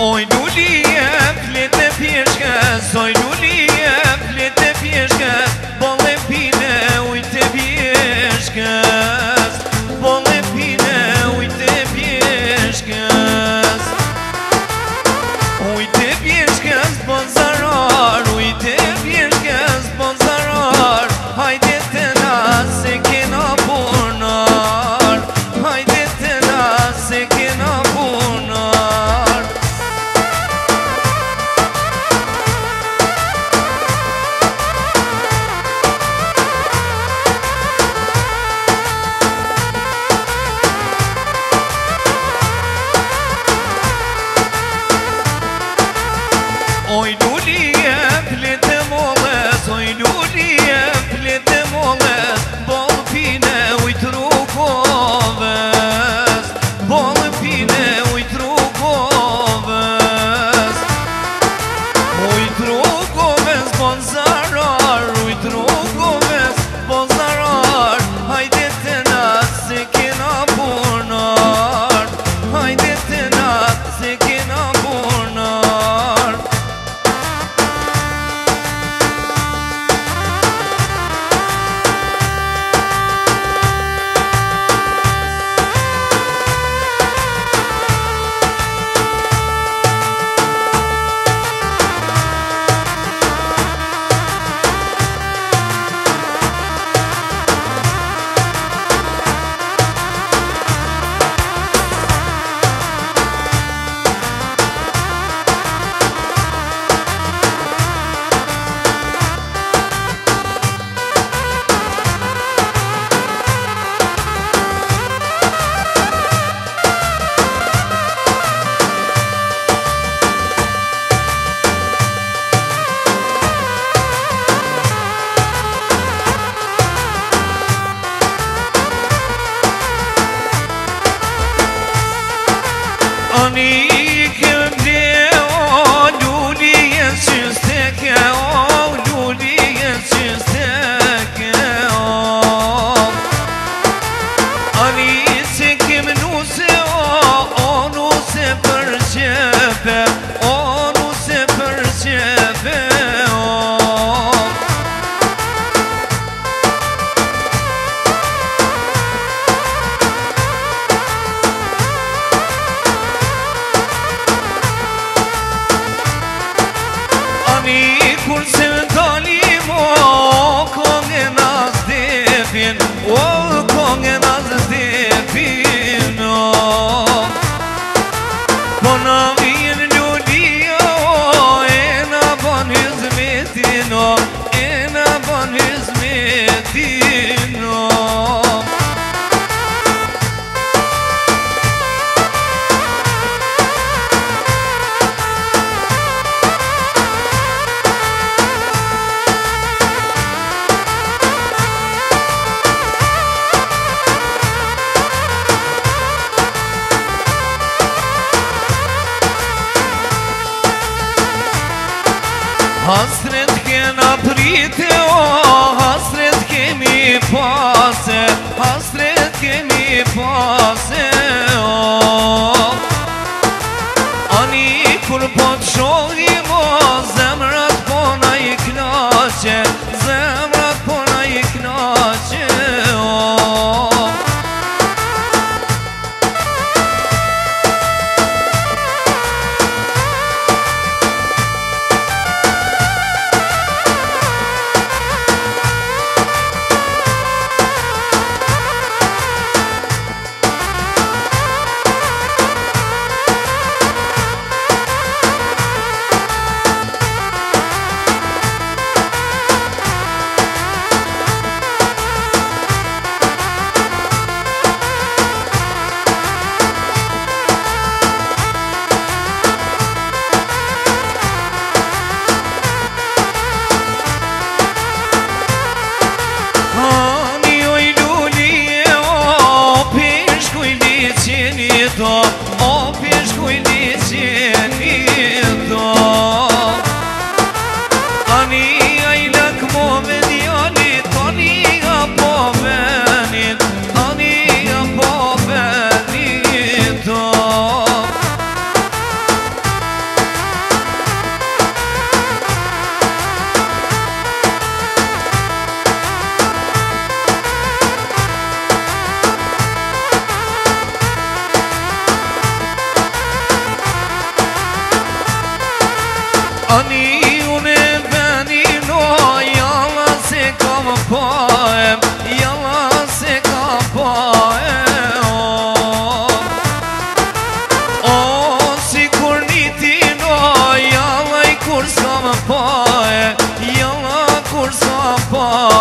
Oj lulie, flete pjeshkës, oj lulie, flete pjeshkës, bolle pine, ujte pjeshkës, bolle pine, ujte pjeshkës, ujte pjeshkës, bon zarar, ujte pjeshkës, bon zarar, hajde të nas se kena punar, hajde të nas se kena punar. Oj lulie, flete mollës, oj lulie, flete mollës, boll pine, ujt rrugovës, boll pine, ujt rrugovës, ujt rrugovës, bon zarar, ujt rrugovës, bon zarar, hajde të nas se kena punar, hajde të nas se kena punar. Ani këmble o lulie qysteke o lulie qysteke o Ani se kem nuse o nuse për qepe o nuse për qepe o Kur se dalim o kongen as depin o kongen as depin o po na vjen lulia o e na ban hizmetin o e na ban hizmetin o Hasret kena prite o, hasret kemi pase, hasret kemi pase o Ani kur po të shohim o, zemrat po na i knaqe, zemrat po na i knaqe o O pishkuj liqeni do Ani ajlak mo venjali Tani apo venit Tani apo venit do Ani unë e beni no, jalla se kam pae, jalla se kam pae. O, si kur niti no, jalla I kur s'kam pae, jalla kur s'kam pae.